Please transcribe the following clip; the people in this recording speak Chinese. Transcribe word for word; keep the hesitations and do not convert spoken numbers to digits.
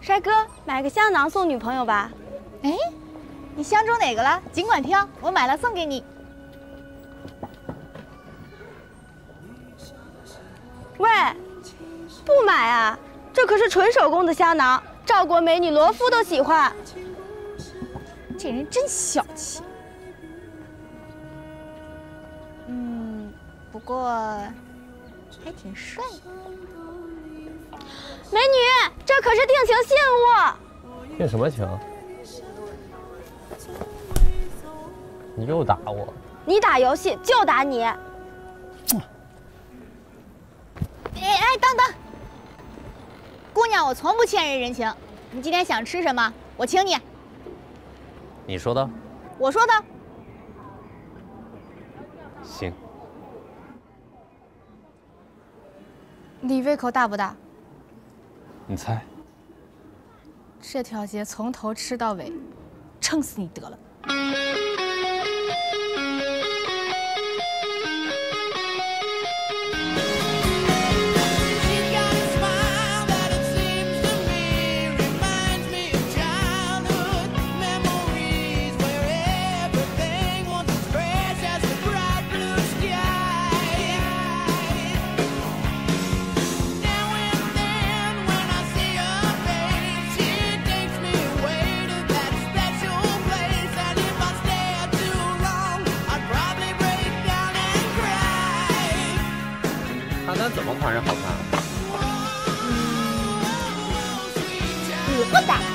帅哥，买个香囊送女朋友吧。 哎，你相中哪个了？尽管挑，我买了送给你。 喂，不买啊！这可是纯手工的香囊，赵国美女罗夫都喜欢。 这人真小气。嗯，不过还挺帅的。 美女，这可是定情信物。 定什么情？你又打我！ 你打游戏就打你。哎哎，等等，姑娘，我从不欠人人情。你今天想吃什么？我请你。 你说的？ 我说的。 行。 你胃口大不大？ 你猜。 这条街从头吃到尾，撑死你得了。 那怎么款式好看？ 你不打。